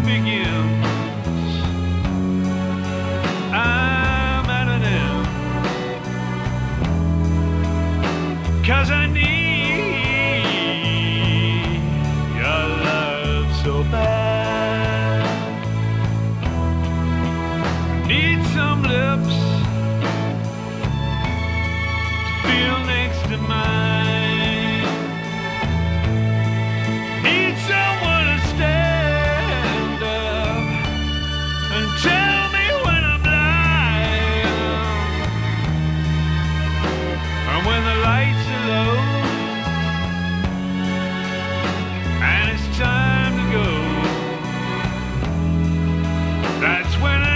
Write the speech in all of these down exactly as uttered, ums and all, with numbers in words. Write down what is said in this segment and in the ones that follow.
begins. I'm at an end, 'cause I need your love so bad. Need some lips to feel next to mine. Need someone to stand up and tell me when I'm lying. And when the lights are low and it's time to go, that's when I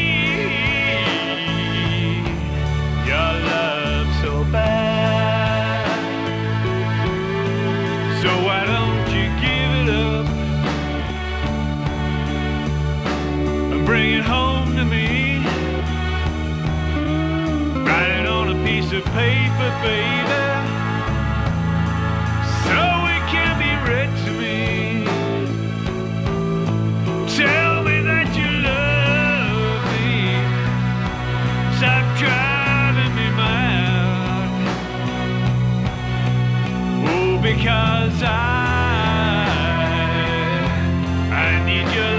need your love so bad. So why don't you give it up and bring it home to me? Write it on a piece of paper, baby, so it can be read to me. Tell me that you love me. Stop driving me mad. Oh, because I I need your